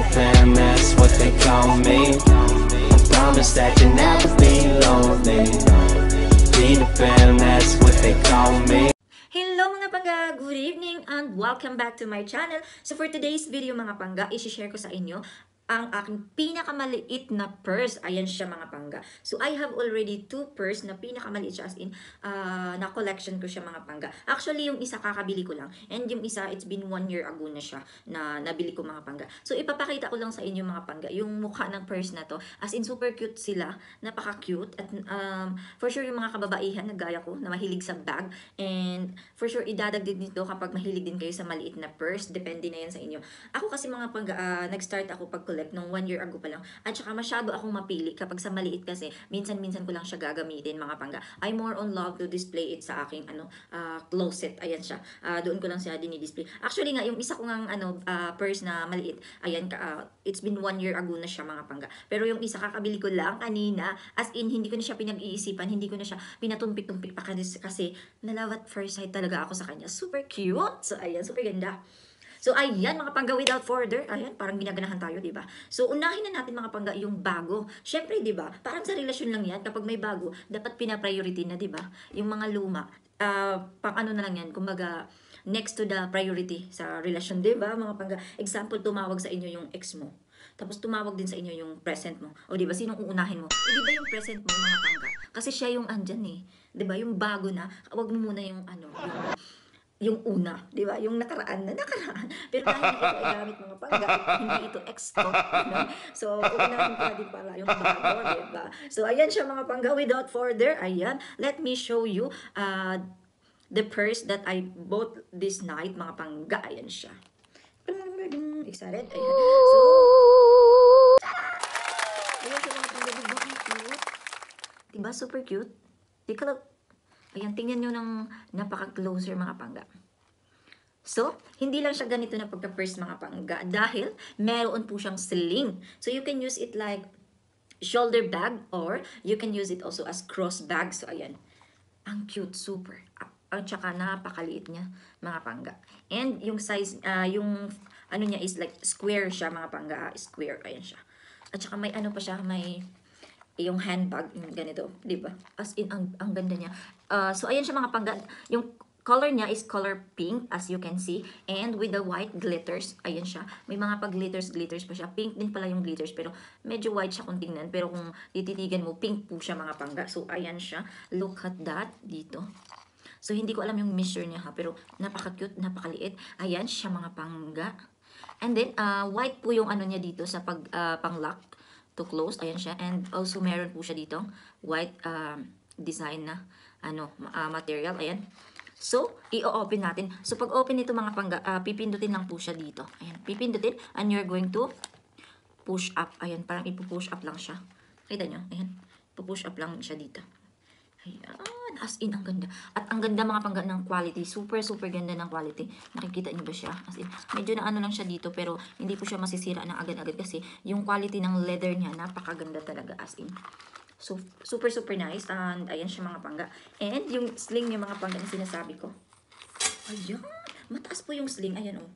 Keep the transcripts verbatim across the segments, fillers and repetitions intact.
fam, that's what they call me. I promise that you'll never be lonely. Be the fam, that's what they call me. Hello mga pangga! Good evening and welcome back to my channel. So for today's video mga pangga, isi-share ko sa inyo ang aking pinakamaliit na purse. Ayan siya mga pangga. So I have already two purse na pinakamaliit siya, as in uh, na collection ko siya mga pangga. Actually yung isa kakabili ko lang, and yung isa it's been one year ago na siya na nabili ko mga pangga. So ipapakita ko lang sa inyo mga pangga yung mukha ng purse na to, as in super cute sila, napaka cute, at um, for sure yung mga kababaihan na gaya ko na mahilig sa bag, and for sure idadagdag nito kapag mahilig din kayo sa maliit na purse, depende na yan sa inyo. Ako kasi mga pangga, uh, nag-start ako pag collect nung one year ago pa lang, at saka masyado akong mapili kapag sa maliit kasi minsan-minsan ko lang siya gagamitin mga pangga. I more on love to display it sa aking ano uh, closet. Ayan siya, uh, doon ko lang siya dinidisplay. Actually nga yung isa ko ngang ano uh, purse na maliit, ayan uh, it's been one year ago na siya mga pangga, pero yung isa kakabili ko lang kanina, as in hindi ko na siya pinag-iisipan, hindi ko na siya pinatumpik-tumpik pa kasi, kasi nalawat first sight talaga ako sa kanya. Super cute. So ayan, super ganda. So, ayan mga pangga, without further, ayan, parang ginaganahan tayo, di ba? So, unahin na natin mga pangga yung bago. Syempre, di ba? Parang sa relasyon lang yan, kapag may bago, dapat pina-priority na, di ba? Yung mga luma, uh, pang ano na lang yan, kumbaga, next to the priority sa relasyon, di ba? Mga pangga, example, tumawag sa inyo yung ex mo. Tapos tumawag din sa inyo yung present mo. O di ba, sinong uunahin mo? O di ba yung present mo, mga pangga? Kasi siya yung andyan eh. Di ba? Yung bago na, wag mo muna yung ano, yung yung una, di ba? Yung nakaraan na nakaraan. Pero dahil ito ay gamit mga pangga, hindi ito ex ko. Ano? So, uunahin ko na din pala yung bago, di ba? So, ayan siya mga pangga. Without further, ayan, let me show you uh, the purse that I bought this night, mga pangga. Ayan siya. Excited? Ayan. So, ayan siya mga pangga. Diba? Ang cute. Diba? Super cute. Di ka lang. Ayan, tingnan nyo ng napaka-closer mga pangga. So, hindi lang siya ganito na pagka-purse mga pangga, dahil meron po siyang sling. So, you can use it like shoulder bag, or you can use it also as cross bag. So, ayan. Ang cute, super. At saka napakaliit niya mga pangga. And yung size, uh, yung ano niya is like square siya mga pangga. Square, ayan siya. At saka may ano pa siya, may yung handbag, yung ganito, di ba? As in, ang, ang ganda niya. Uh, so, ayan siya mga pangga. Yung color niya is color pink, as you can see. And with the white glitters, ayan siya. May mga pag-glitters-glitters pa siya. Pink din pala yung glitters, pero medyo white siya kung tingnan. Pero kung tititigan mo, pink po siya mga pangga. So, ayan siya. Look at that, dito. So, hindi ko alam yung measure niya ha, pero napaka-cute, napakaliit. Ayan siya mga pangga. And then, uh, white po yung ano niya dito sa pag, uh, pang-lock to close. Ayan siya. And also meron po siya dito white uh, design na ano uh, material. Ayan. So, i-open natin. So, pag open nito mga pangga, uh, pipindutin lang po siya dito. Ayan. Pipindutin and you're going to push up. Ayan. Parang ipu-push up lang siya. Kita nyo? Ayan. Ipu-push up lang siya dito. Ayan. As in, ang ganda. At ang ganda mga pangga ng quality. Super, super ganda ng quality. Nakikita nyo ba siya? As in, medyo na ano lang siya dito, pero hindi po siya masisira ng agad-agad kasi yung quality ng leather niya, napakaganda talaga. As in, so, super, super nice. And ayan siya mga pangga. And yung sling niya mga pangga na sinasabi ko. Ayan. Mataas po yung sling. Ayan o. Oh.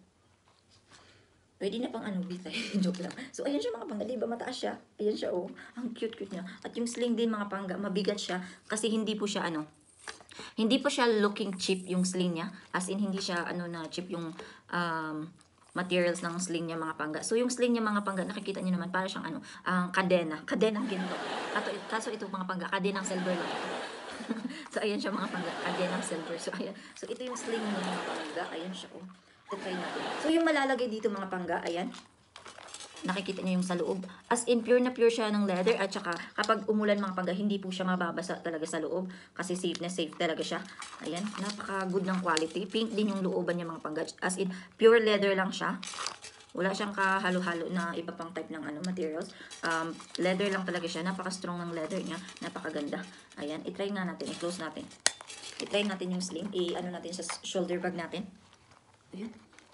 Pwede na pang ano, bitay. Joke lang. So, ayan siya mga pangga. Diba mataas siya? Ayan siya, oh. Ang cute-cute niya. At yung sling din mga pangga, mabigat siya. Kasi hindi po siya, ano, hindi po siya looking cheap yung sling niya. As in, hindi siya, ano, na cheap yung um, materials ng sling niya mga pangga. So, yung sling niya mga pangga, nakikita niyo naman, para siyang, ano, ang uh, kadena. Kadenang ginto. Kaso, kaso ito mga pangga, kadenang silver lang ito. So, ayan siya mga pangga, kadenang silver. So, ayan. So, ito yung sling niya mga pangga. Ayan siya, oh. Try natin. So, yung malalagay dito mga pangga, ayan. Nakikita niyo yung sa loob. As in, pure na pure siya ng leather. At saka, kapag umulan mga pangga, hindi po siya mababasa talaga sa loob. Kasi safe na safe talaga siya. Ayan, napaka-good ng quality. Pink din yung looban niya mga pangga. As in, pure leather lang siya. Wala siyang kahalo-halo na iba pang type ng ano materials. Um, leather lang talaga siya. Napaka-strong ng leather niya. Napakaganda. Ayan, itry nga natin. I-close natin. I-try natin yung sling. I-ano natin sa shoulder bag natin. Ayan.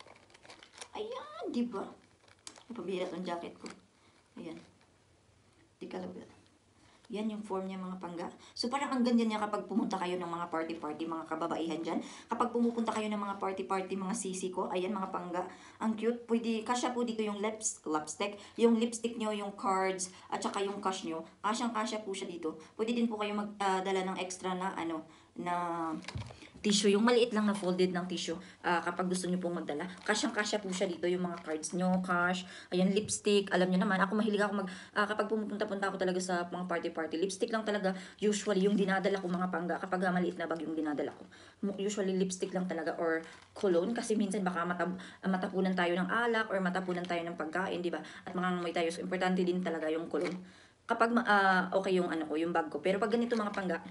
Ayan, di ba? Napabira tong jacket ko. Ayan. Di ka lang. Yan yung form niya mga pangga. So parang ang ganda niya kapag pumunta kayo ng mga party-party, mga kababaihan dyan. Kapag pumupunta kayo ng mga party-party, mga sisi ko, ayan mga pangga. Ang cute. Pwede, kasya po dito yung lips, lipstick, yung lipstick nyo, yung cards, at saka yung cash nyo. Kasyang-kasya po siya dito. Pwede din po kayo magdala uh, ng extra na, ano, na tissue, yung maliit lang na folded ng tissue uh, kapag gusto nyo pong magdala. Kasyang-kasya po siya dito, yung mga cards nyo, cash, ayan, lipstick, alam nyo naman, ako mahilig ako mag, uh, kapag pumupunta-punta ako talaga sa mga party-party, lipstick lang talaga, usually yung dinadala ko mga pangga, kapag uh, maliit na bag yung dinadala ko. Usually lipstick lang talaga, or cologne, kasi minsan baka matab uh, matapunan tayo ng alak, or matapunan tayo ng pagkain, di ba? At mangangamoy tayo, so importante din talaga yung cologne. Kapag uh, okay yung ano ko, yung bag ko. Pero pag ganito mga pangga,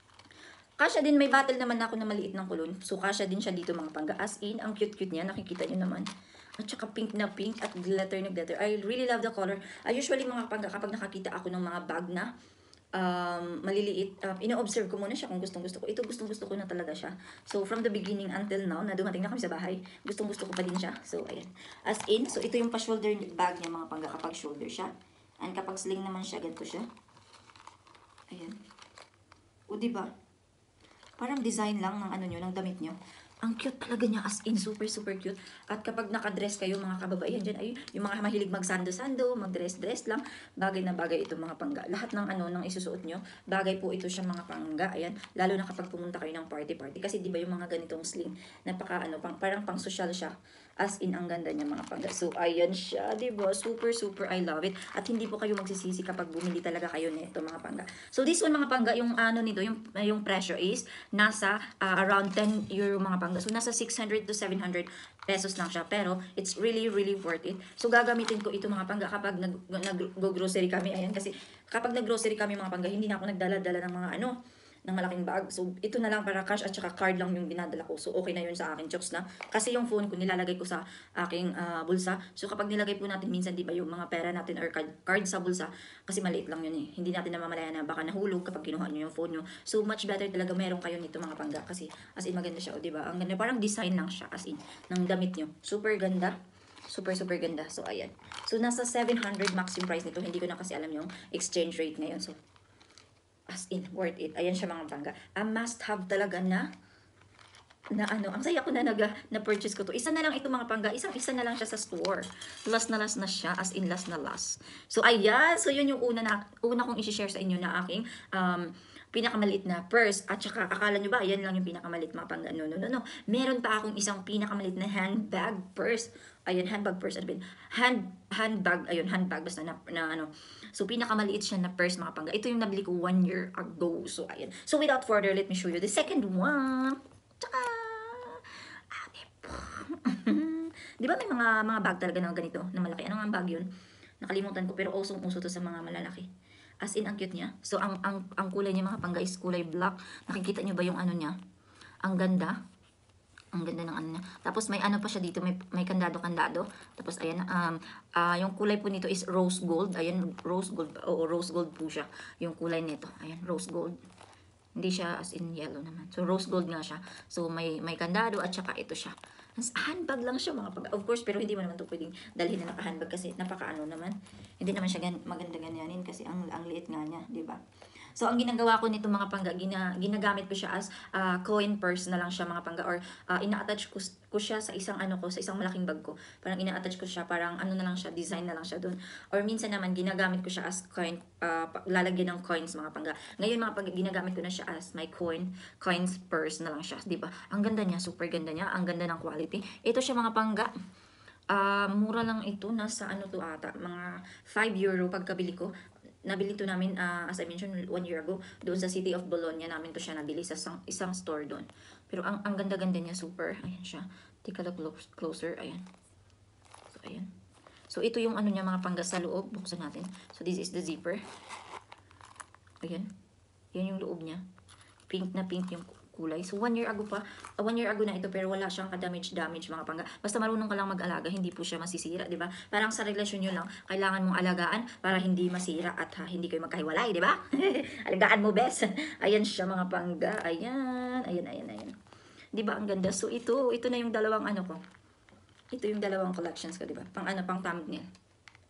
kasya din, may bottle naman ako na maliit ng kulon. So, kasya din siya dito mga pangga. As in, ang cute-cute niya. Nakikita niyo naman. At saka pink na pink at glitter na glitter. I really love the color. I usually mga pangga, kapag nakakita ako ng mga bag na um, maliliit, uh, ino-observe ko muna siya kung gustong-gusto ko. Ito gustong-gusto ko na talaga siya. So, from the beginning until now, na dumating na kami sa bahay, gustong-gusto ko pa din siya. So, ayan. As in, so ito yung pa-shoulder bag niya mga pangga kapag shoulder siya. And kapag sling naman siya, ganito siya. Ayan. O, diba? Parang design lang ng ano nyo, ng damit nyo. Ang cute talaga niya, as in, super, super cute. At kapag nakadress kayo, mga kababaihan dyan, ay, yung mga mahilig magsando-sando, magdress-dress lang, bagay na bagay ito mga pangga. Lahat ng ano, ng isusuot nyo, bagay po ito siya mga pangga. Ayan, lalo na kapag pumunta kayo ng party-party. Kasi di ba yung mga ganitong sling, napaka ano, pang, parang pang social siya. As in, ang ganda niya mga pangga. So, ayan siya, di ba? Super, super, I love it. At hindi po kayo magsisisi kapag bumili talaga kayo nito mga pangga. So, this one mga pangga, yung ano nito, yung, yung presyo is nasa uh, around ten euro mga pangga. So, nasa six hundred to seven hundred pesos lang siya. Pero, it's really, really worth it. So, gagamitin ko ito mga pangga kapag nag-grocery kami. Ayan, kasi kapag nag-grocery kami mga pangga, hindi na ako nagdala-dala ng mga ano, ng malaking bag. So, ito na lang para cash at saka card lang yung dinadala ko. So, okay na yun sa akin, chokes na. Kasi yung phone ko, nilalagay ko sa aking uh, bulsa. So, kapag nilagay po natin, minsan, di ba, yung mga pera natin or card, card sa bulsa, kasi maliit lang yun eh. Hindi natin namamalaya na baka nahulog kapag kinuha nyo yung phone nyo. So, much better talaga meron kayo nito mga pangga. Kasi, as in, maganda siya, o di ba? Ang ganda, parang design lang siya, as in, ng damit nyo. Super ganda. Super, super ganda. So, ayan. So, nasa seven hundred max yung price nito. Hindi ko na kasi alam yung exchange rate ngayon. So, as in, worth it. Ayan siya mga pangga. A must have talaga na, na ano, ang saya ko na nag, na-purchase ko to. Isa na lang ito mga pangga. Isang isa na lang siya sa store. Last na last na siya. As in, last na last. So, ayan. So, yun yung una na, una kong isi-share sa inyo na aking, um, pinakamaliit na purse. At saka, akala nyo ba, yan lang yung pinakamaliit mga pangga. No, no, no, no. Meron pa akong isang pinakamaliit na handbag purse. Ayun, handbag purse. Ano ba yun? Hand, handbag, ayun, handbag. Basta na, na ano. So, pinakamaliit siya na purse mga pangga. Ito yung nabili ko one year ago. So, ayun. So, without further, let me show you the second one. Tsaka! Di ba may mga mga bag talaga na ganito, na malaki? Ano nga ang bag yun? Nakalimutan ko, pero usong-uso to sa mga malalaki. As in, ang cute niya. So, ang, ang, ang kulay niya mga pangga is kulay black. Nakikita niyo ba yung ano niya? Ang ganda. Ang ganda ng ano niya. Tapos may ano pa siya dito, may, may kandado-kandado. Tapos ayan, um, uh, yung kulay po nito is rose gold. Ayan, rose gold. Oo, rose gold po siya. Yung kulay nito. Ayan, rose gold. Hindi siya as in yellow naman. So, rose gold nga siya. So, may, may kandado at saka ito siya. Handbag lang siya mga pag... Of course, pero hindi mo naman ito pwedeng dalhin na naka-handbag kasi napaka-ano naman. Hindi naman siya gan maganda ganyanin kasi ang, ang liit nga niya, di ba? So, ang ginagawa ko nito mga pangga, gina, ginagamit ko siya as uh, coin purse na lang siya mga pangga, or uh, ina-attach ko, ko siya sa isang ano ko, sa isang malaking bag ko. Parang ina-attach ko siya, parang ano na lang siya, design na lang siya doon. Or minsan naman, ginagamit ko siya as coin, uh, lalagyan ng coins mga pangga. Ngayon mga pangga, ginagamit ko na siya as my coin, coins purse na lang siya, di ba? Ang ganda niya, super ganda niya, ang ganda ng quality. Ito siya mga pangga. Uh, mura lang ito, nasa ano to ata, mga five euro pagkabili ko. Nabili to namin, uh, as I mentioned, one year ago, doon sa City of Bologna namin to siya nabili sa isang, isang store doon. Pero ang, ang ganda-ganda niya, super. Ayan siya. Take a look close, closer. Ayan. So, ayan. So, ito yung ano niya, mga pangga sa loob. Buksan natin. So, this is the zipper. Ayan. Yan yung loob niya. Pink na pink yung kulay. So, one year ago pa, uh, one year ago na ito, pero wala siyang ka-damage-damage mga pangga. Basta marunong ka lang mag-alaga, hindi po siya masisira, di ba? Parang sa relasyon nyo lang, kailangan mong alagaan para hindi masira at ha, hindi kayo magkahiwalay, di ba? Alagaan mo, best. Ayan siya mga pangga. Ayan, ayan, ayan, ayan. Di ba, ang ganda? So, ito, ito na yung dalawang ano ko. Ito yung dalawang collections ko, di ba? Pang ano, pang thumbnail.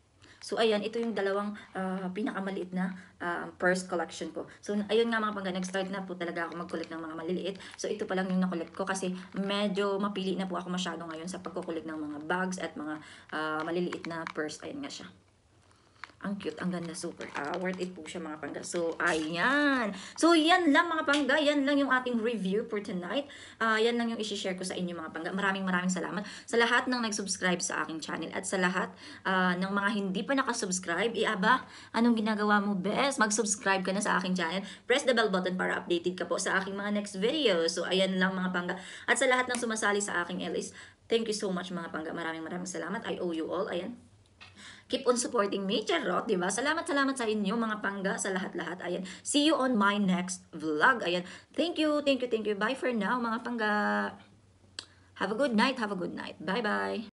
So, ayan, ito yung dalawang uh, pinakamaliit na uh, purse collection ko. So, ayun nga mga pangga, nag-start na po talaga ako mag-collect ng mga maliliit. So, ito pa lang yung na-collect ko kasi medyo mapili na po ako masyado ngayon sa pagkukulik ng mga bags at mga uh, maliliit na purse. Ayan nga siya. Ang cute, ang ganda, super. Uh, worth it po siya mga pangga. So, ayan. So, yan lang mga pangga. Yan lang yung ating review for tonight. Uh, yan lang yung isi-share ko sa inyo mga pangga. Maraming maraming salamat sa lahat ng nag-subscribe sa aking channel at sa lahat uh, ng mga hindi pa nakasubscribe. Iaba, anong ginagawa mo best? Mag-subscribe ka na sa aking channel. Press the bell button para updated ka po sa aking mga next video. So, ayan lang mga pangga. At sa lahat ng sumasali sa aking L S, thank you so much mga pangga. Maraming maraming salamat. I owe you all. Ayan. Keep on supporting me, charot, diba? Salamat, salamat sa inyo, mga pangga, sa lahat-lahat. Ayan. See you on my next vlog. Ayan. Thank you, thank you, thank you. Bye for now, mga pangga. Have a good night, have a good night. Bye-bye.